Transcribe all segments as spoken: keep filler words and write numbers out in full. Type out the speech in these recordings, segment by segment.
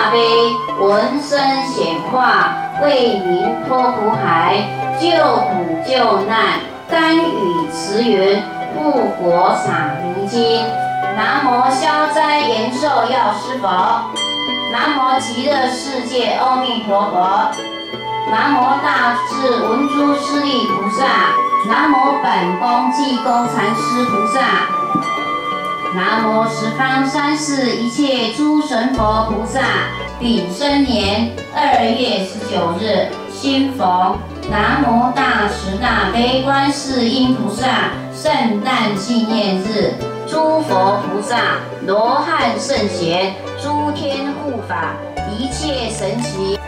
大悲，闻声显化，为民脱苦海，救苦救难，甘雨慈云，护国赏明经。南无消灾延寿药师佛，南无极乐世界阿弥陀佛，南无大智文殊师利菩萨，南无本宫济公禅师菩萨，南无十方三世一切诸神佛菩萨。丙申年二月十九日，新逢南无大慈大悲观世音菩萨圣诞纪念日，诸佛菩萨、罗汉圣贤、诸天护法，一切神奇。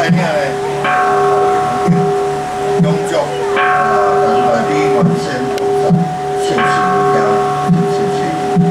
影咧，永续呃，大地原先菩萨现行了，谢谢。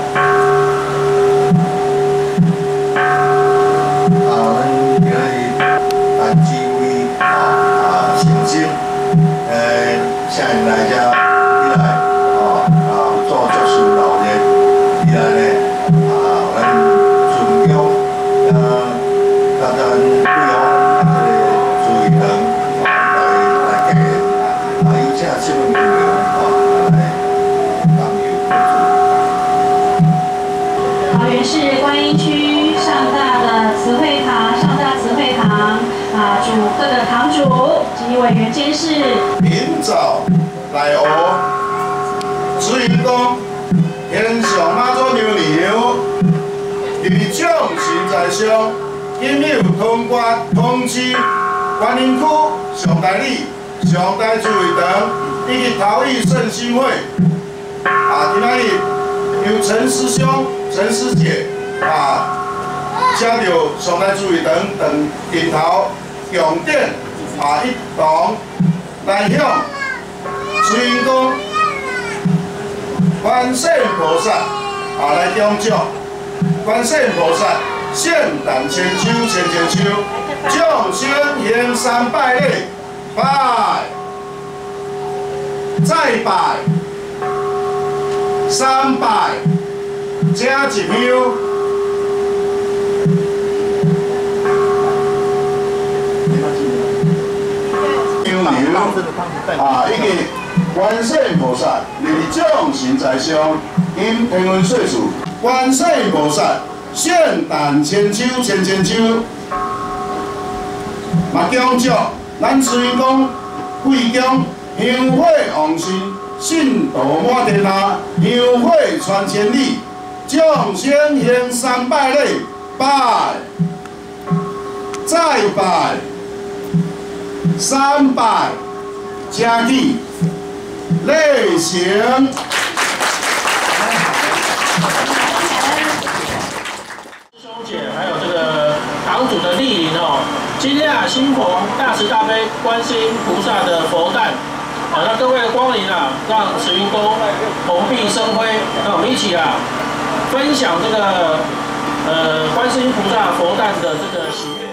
啊，咱今日按指挥啊啊诚心，呃，请因来遮以来，哦啊做足事努力，以来咧啊，咱尊重呃，咱咱贵阳这个注意堂啊来来给啊，以这新闻内容啊来当有桃园市观音区上大的慈惠堂，上大慈惠堂啊，主各个堂主及委员监事。 明早来学，指引讲，天上马祖牛牛，于众神在上，今有通关通知观音区上大理、上大主会堂以及桃艺圣心会。啊，今仔日由陈师兄、陈师姐啊，请到上大主会堂等顶头重点啊一同来向水云宫观世菩萨啊来恭祝观世菩萨圣诞千秋千千秋，众生行三拜礼，拜，再拜，三拜，正一香。啊，以及观世菩萨立众神在上，因平安岁数，观世菩萨圣诞千秋千千秋，嘛恭祝咱水公贵江香火旺盛，信道满天下，香火传千里，众生行三拜礼，拜，再拜。三拜，加地，类型。 师兄姐还有这个堂主的莅临哦，今天啊，新逢大慈大悲观世音菩萨的佛诞，好，那各位的光临啊，让慈云宫蓬荜生辉，那我们一起啊，分享这个呃观世音菩萨佛诞的这个喜悦。